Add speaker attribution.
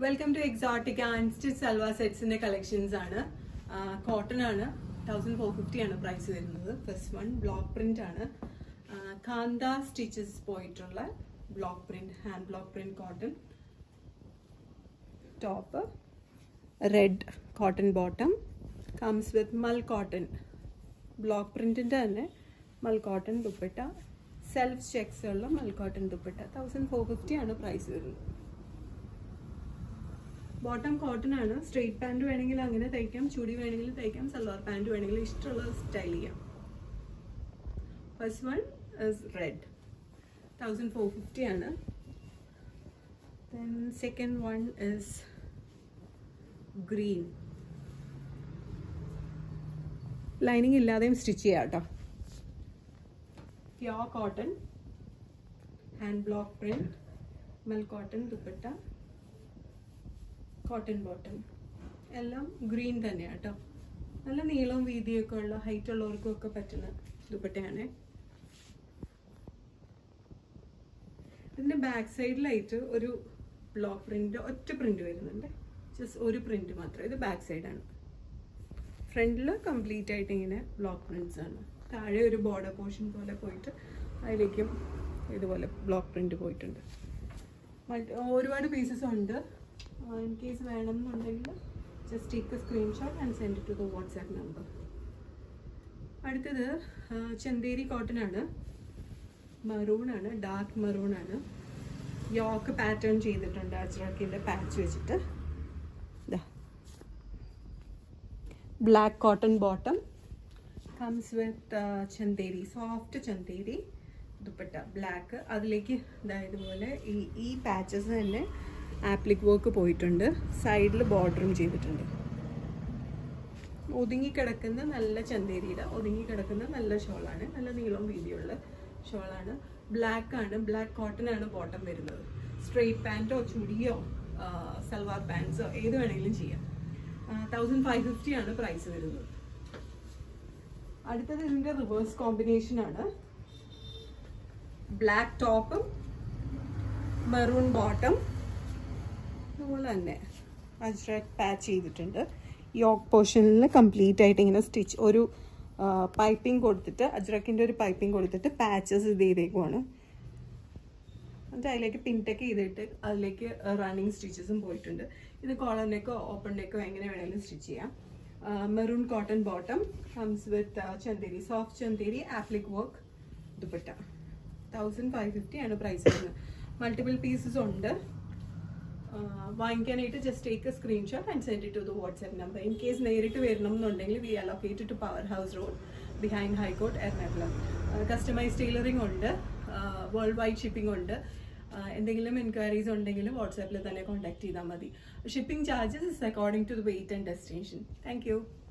Speaker 1: Welcome to Exotica Unstitched salwar sets in the collections. Cotton 1450 price. First one block print. Kanda stitches poetry block print, hand block print cotton. Top red cotton bottom. Comes with mull cotton. Block print mull cotton dupatta. Self checks mull cotton dupatta. 1450 price. Bottom cotton straight pant venengil angane thaikam, chudi venengil thaikam, salwar pant venengil ishtolla style cheyam. First one is red, 1450 . Then second one is green. Lining illadeyum stitch cheyaട്ടോ. Pure cotton, hand block print, mull cotton dupatta. Cotton bottom. Ellam green thanneyaട്ടോ. Nalla neelam veediyokku ulla height ullovarkku pattuna dupattayane. Idinte back side light oru block print otta print varununde. Just oru print mathram. Idu back side aanu. Front la complete aayittu ingane block prints aanu. Thaazhe oru border portion pole poyittu adilekkum idupole block print poyittunde. Oruvaadu pieces undu. In case just take a screenshot and send it to the WhatsApp number. Aduthathu Chanderi cotton maroon dark maroon yoke pattern cheyidittunde ajrakinte patch vechittu black cotton bottom comes with Chanderi soft Chanderi dupatta black adilekku idupole ee patches thanne applique work പോയിട്ടുണ്ട് സൈഡിൽ ബോർഡറും ചെയ്തിട്ടുണ്ട് ഒതുങ്ങി കിടക്കുന്ന നല്ല ചന്തേരിയുടെ ഒതുങ്ങി കിടക്കുന്ന നല്ല ഷോളാണ് നല്ല നീളം വീതിയുള്ള ഷോളാണ് ബ്ലാക്ക് ആണ് ബ്ലാക്ക് കോട്ടൺ ആണ് ബോട്ടം വരുന്നത് സ്ട്രെയിറ്റ് പാന്റോ ചുടിയോ സൽവാർ പാന്റ്സോ ഏത് വേണമെങ്കിലും ചെയ്യാം 1550 ആണ് പ്രൈസ് വരുന്നത് അടുത്തത് ഇതിന്റെ റിവേഴ്സ് കോമ്പിനേഷൻ ആണ് ബ്ലാക്ക് ടോപ്പും maroon bottom patch yoke portion complete stitch or piping piping patches pin running stitches collar neck open neck stitch maroon cotton bottom comes with chanderi soft chanderi applique work dupatta 1550 and price multiple pieces under just take a screenshot and send it to the WhatsApp number. In case we allocate it to Powerhouse Road behind High Court Ernakulam. Customized tailoring worldwide shipping inquiries WhatsApp contact. Shipping charges is according to the weight and destination. Thank you.